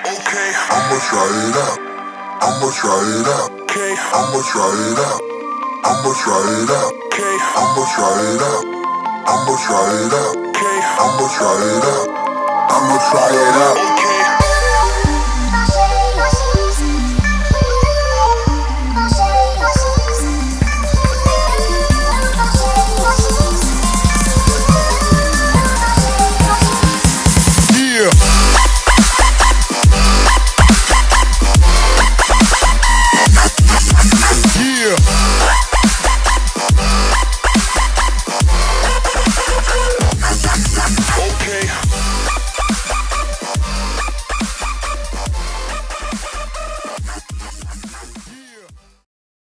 Okay, I'ma try it out. I'ma try it out. Okay, I'ma try it out. I'ma try it out. Okay, I'ma try it out. I'ma try it out. Okay, I'ma try it out. I'ma try it out.